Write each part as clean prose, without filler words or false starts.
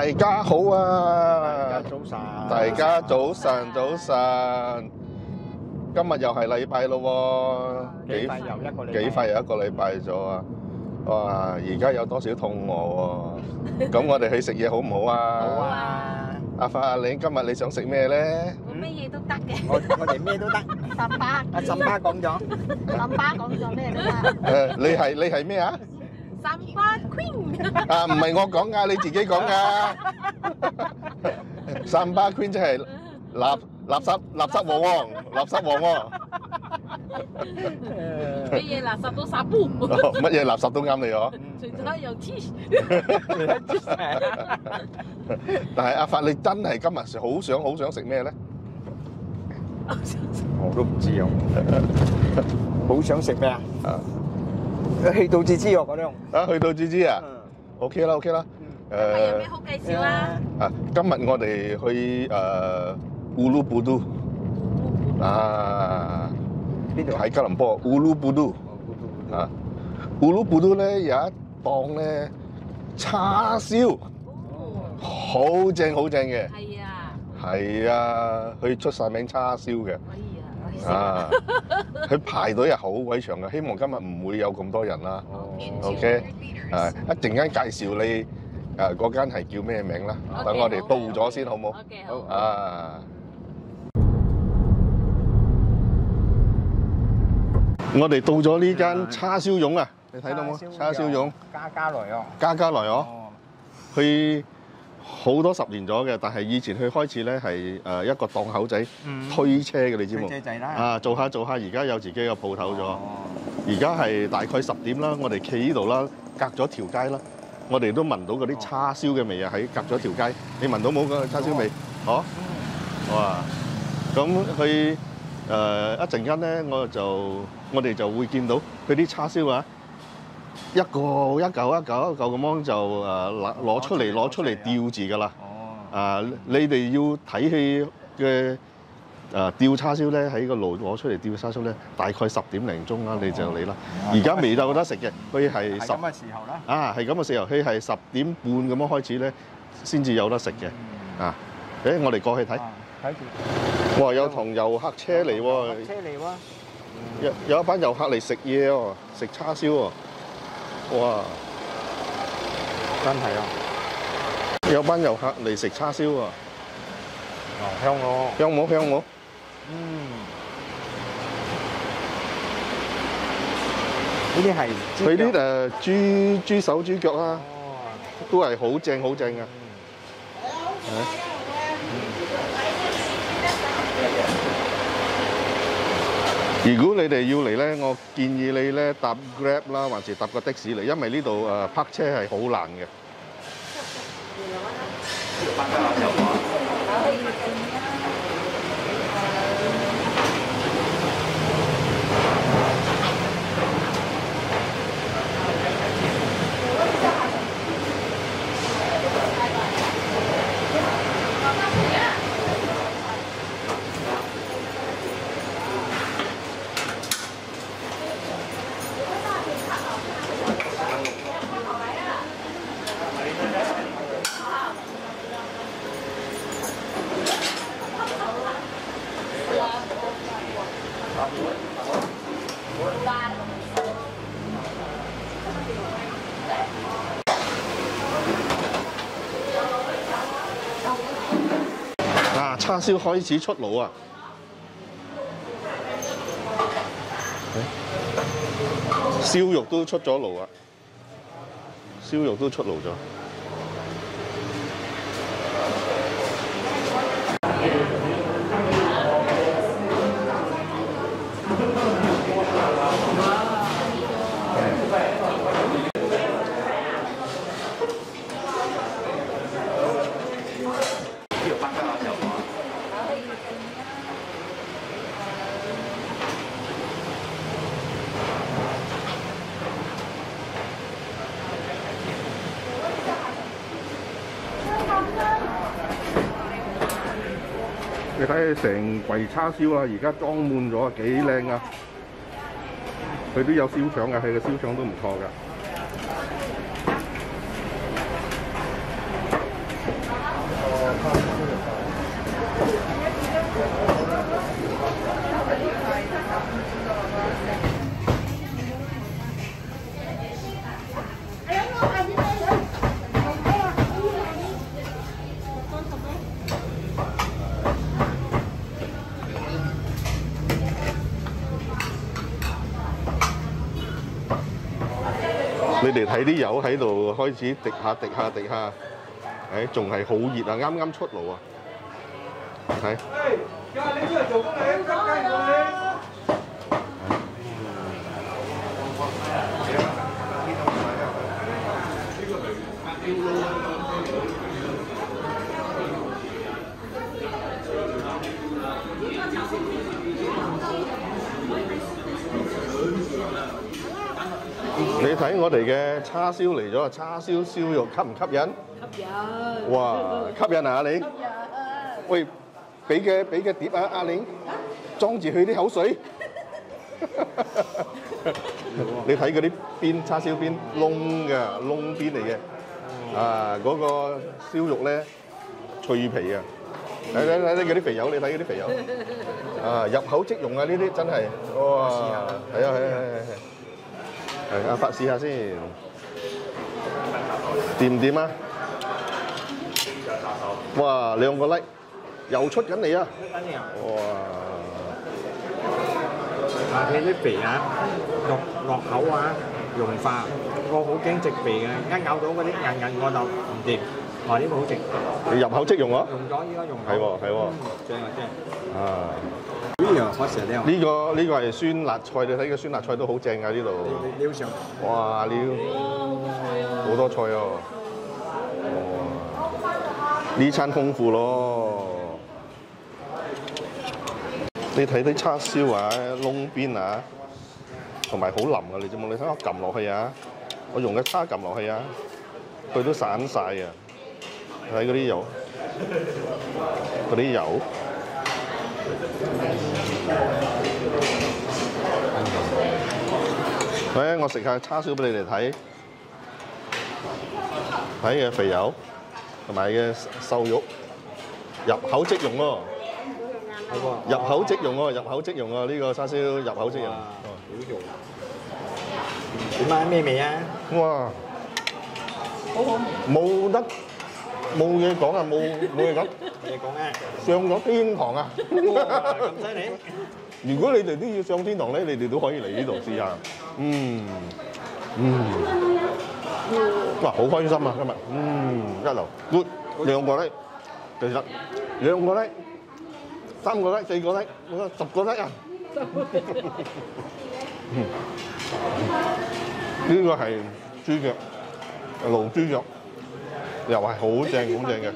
大家好啊！ 早晨， 大家早晨，早晨。今日又係禮拜咯喎， 幾快又一個禮拜， 幾快又一個禮拜咗啊！哇！而家有多少肚餓喎？咁我哋去食嘢好唔好啊？ 好啊！ 阿發阿玲，今日你想食咩咧？ 我咩嘢都得嘅， 我哋咩都得。 十八。 阿沈巴講咗， 沈巴講咗咩都得。 你係咩啊？ 沈巴 Queen。 啊，唔係我講噶，你自己講噶。三巴 Queen 即係垃圾王喎，垃圾王喎。 乜嘢垃圾都撒布。 乜嘢垃圾都啱你嗬。 最緊要有 T。 但係阿發，你真係今日好想食咩咧？ 我都唔知啊。好想食咩啊？去到至知喎嗰種。 啊，去到至知啊？OK 啦，OK 啦。 有咩好介紹啊？ 今日我哋去烏魯布都啊， 邊度？ 喺吉隆坡烏魯布都啊，烏魯布都咧有一檔咧叉燒，好正嘅。 係啊。 係啊，佢出晒名叉燒嘅。 可以啊。 啊，佢排隊係好鬼長嘅，希望今日唔會有咁多人啦。OK，一陣間介紹你嗰間係叫咩名啦？等我哋到咗先好冇？ OK，好。 啊！我哋到咗呢間叉燒蓉啊，你睇到冇？叉燒蓉家來哦， 家來哦，佢好多10年咗嘅，但係以前佢開始咧係一個檔口仔推車嘅，你知冇？ 推車仔啦。 啊，做下，而家有自己嘅鋪頭咗。而家係大概10點啦，我哋企呢度啦，隔咗條街啦，我哋都聞到嗰啲叉燒嘅味啊！喺隔咗條街，你聞到冇嗰個叉燒味？哦，哇！咁佢一陣間咧，我哋就會見到佢啲叉燒啊，一嚿咁樣就攞出嚟吊住㗎啦。哦。你哋要睇戲嘅吊叉燒咧，喺個爐攞出嚟吊叉燒咧，大概10點零鐘啦，你就嚟啦。而家未有得食嘅，佢係咁嘅時候啦。 係咁嘅時候，佢係10點半咁樣開始咧，先至有得食嘅。我哋過去睇。 睇住。 哇！有同遊客車嚟喎。 車嚟喎。 有一班遊客嚟食嘢喎，食叉燒喎。哇！ 真係啊！ 有班遊客嚟食叉燒啊！ 香喎。 香冇？ 呢啲係佢啲豬手豬腳啊，都係好正㗎。如果你哋要嚟咧，我建議你咧搭 Grab 啦，還是搭個的士嚟，因為呢度泊車係好難嘅。叉燒開始出爐啊！燒肉都出咗爐啊！燒肉都出爐咗。你睇成櫃叉燒啊，而家裝滿咗啊，幾靚啊！佢都有燒腸㗎，佢嘅燒腸都唔錯㗎。 你哋睇啲油喺度開始滴下滴下滴下，誒仲係好熱啊！啱啱出爐啊！睇。你出嚟做工你交雞我你睇我哋嘅叉燒嚟咗啊！叉燒燒肉吸唔吸引？吸引。哇！吸引啊！阿玲。喂，俾嘅碟啊！阿玲，裝住佢啲口水。你睇嗰啲邊叉燒邊窿嘅窿邊嚟嘅，啊嗰個燒肉咧脆皮啊！睇嗰啲肥友，你睇嗰啲肥友，啊入口即溶啊！呢啲真係哇！係啊！係阿發試下先，掂唔掂啊？哇！2個 like 又出緊嚟啊！哇！ 佢啲肥啊，落口啊，溶化，我好驚直肥嘅，一咬到嗰啲硬我就唔掂。哇！呢個好直， 入口即溶啊！ 溶咗依家溶。 係喎， 正啊正。 啊！呢個係酸辣菜，你睇個酸辣菜都好正㗎呢度。 料上。 哇！料好多菜哦。呢餐豐富咯。你睇啲叉燒啊，窿邊啊，同埋好腍啊！你知冇？你睇我撳落去啊，我用嘅叉撳落去啊，佢都散晒啊！睇嗰啲油，嗰啲油。我食下叉燒俾你哋睇，睇嘅肥油同埋嘅瘦肉，入口即溶喎，入口即溶喎，入口即溶喎，呢個叉燒入口即溶。 點啊？咩味啊？ 哇！冇嘢講啊！冇嘢講。 嘢講啊！ 上咗天堂啊！ 咁犀利！ 如果你哋都要上天堂咧，你哋都可以嚟呢度試下。哇！好開心啊！今日，一流 good， 2個咧，其實2個咧，3個咧，4個咧，10個咧啊！呢個係豬腳，驢豬腳，又係好正好正嘅。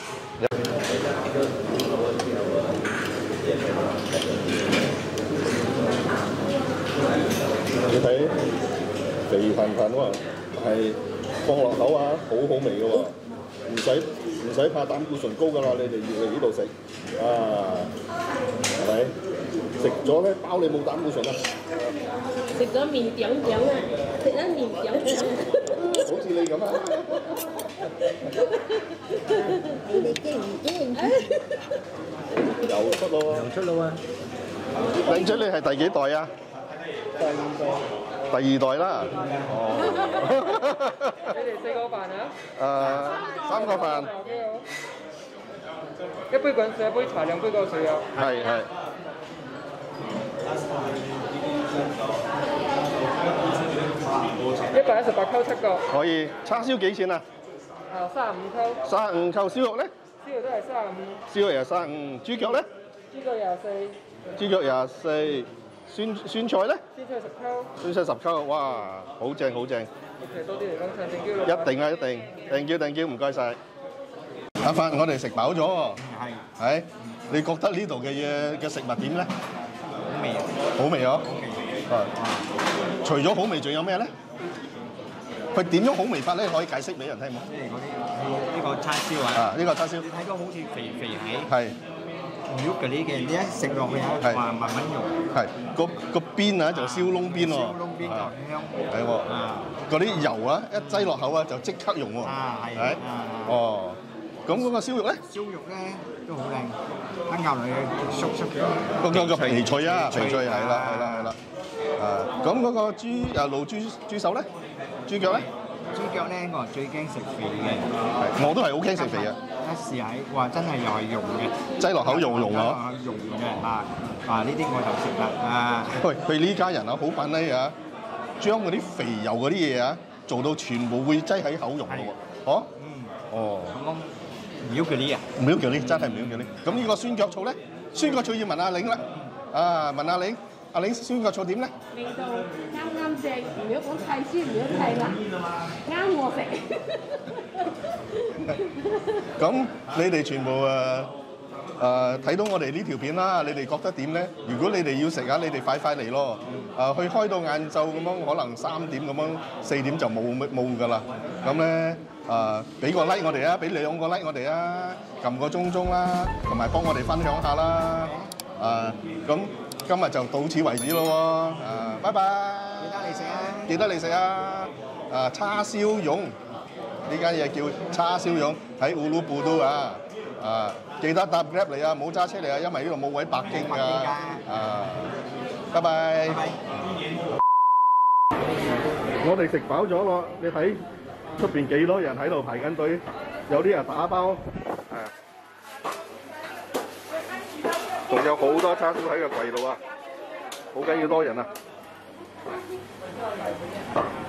你睇肥騰騰喎，係放落口啊，好好味嘅喎，唔使怕膽固醇高㗎啦，你哋要嚟呢度食啊，係咪？食咗咧包你冇膽固醇啊！ 食咗面點點啊，食咗面點點。 好似你咁啊！ 你驚唔驚？ 又出咯喎！ 又出咯喎！ 靚仔，你係第幾代啊？第2代啦。 你哋4個飯啊 ？3個飯。 一杯滾水，一杯茶，2杯過水啊！ 係。 118溝7個。 可以。叉燒幾錢啊 ？35溝。 35溝。燒肉咧？ 燒肉都係35。 燒肉又35。豬腳咧？ 豬腳24。 豬腳24。酸菜咧？ 酸菜10溝。 酸菜10溝，哇！好正好正。 OK，多啲嚟講唱正嬌一定啊，一定。訂叫，唔該晒。阿發，我哋食飽咗喎。係。你覺得呢度嘅食物點咧？ 好味啊！ 好味啊！除咗好味，仲有咩咧？佢點樣好味法咧？可以解釋俾人聽冇？ 即係嗰啲呢個叉燒啊！ 啊，呢個叉燒。 你睇到好似肥喺。 係。 唔喐嗰啲嘅，你一食落去啊，話慢慢溶。 係個邊啊就燒窿邊喎。 燒窿邊就香。 係喎。嗰啲油啊，一擠落口啊就即刻溶喎。 係。 哦。 咁嗰個燒肉咧？ 燒肉咧都好靚，一咬落去縮縮嘅。 個皮脆啊，皮脆係啦。咁嗰個驢豬手咧，豬腳咧？ 豬腳咧，我最驚食肥嘅。 我都係好驚食肥嘅。 一試喺，哇！真係又係溶嘅， 擠落口溶啊！ 溶嘅呢啲我就食啦啊！ 喂，佢呢家人啊，好品呢啊，將嗰啲肥油嗰啲嘢啊，做到全部會擠喺口溶嘅喎，哦，哦， 咁秒嗰啲啊， 秒嗰啲真係秒嗰啲。咁呢個酸腳醋咧，酸腳醋要問阿玲啦，啊問阿玲，阿玲酸腳醋點咧？ 味道啱正，唔好講太酸，唔好太辣，啱我食。 咁你哋全部睇到我哋呢條片啦，你哋覺得點咧？如果你哋要食啊，你哋快嚟咯！去開到晏晝咁樣，可能3點咁樣，4點就冇㗎啦。咁咧俾個 like 我哋啊，俾2個 like 我哋啊，撳個鐘啦，同埋幫我哋分享下啦。咁今日就到此為止咯喎。拜拜。記得嚟食啊！叉燒蓉。呢間嘢叫叉燒蓉，喺烏魯布都啊！記得搭 Grab 嚟啊，唔好揸車嚟啊，因為呢度冇位泊經㗎。拜拜。我哋食飽咗咯，你睇出邊幾多人喺度排緊隊，有啲人打包，仲有好多叉燒喺個櫃度啊，好緊要多人啊！